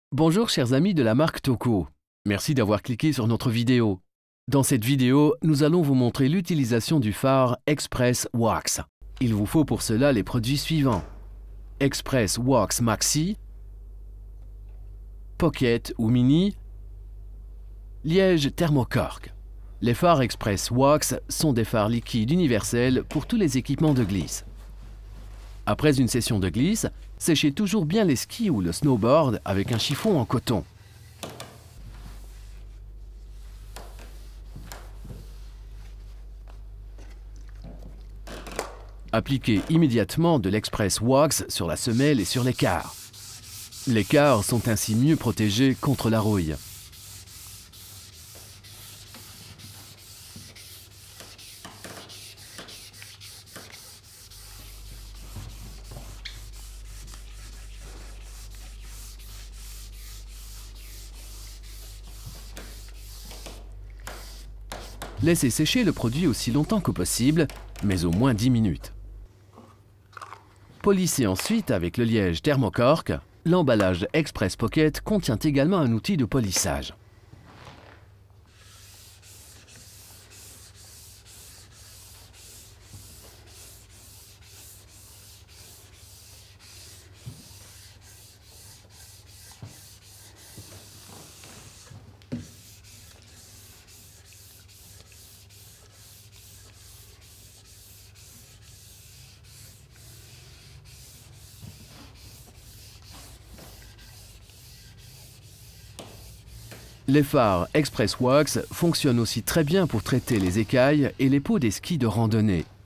Bonjour chers amis de la marque Toco. Merci d'avoir cliqué sur notre vidéo. Dans cette vidéo, nous allons vous montrer l'utilisation du phare Express Wax. Il vous faut pour cela les produits suivants: Express Wax Maxi, Pocket ou Mini, liège thermocork. Les phares Express Wax sont des phares liquides universels pour tous les équipements de glisse. Après une session de glisse, séchez toujours bien les skis ou le snowboard avec un chiffon en coton. Appliquez immédiatement de l'Express Wax sur la semelle et sur les quarts. Les quarts sont ainsi mieux protégés contre la rouille. Laissez sécher le produit aussi longtemps que possible, mais au moins 10 minutes. Polissez ensuite avec le liège thermocork. L'emballage Express Pocket contient également un outil de polissage. Les phares Express Wax fonctionnent aussi très bien pour traiter les écailles et les peaux des skis de randonnée.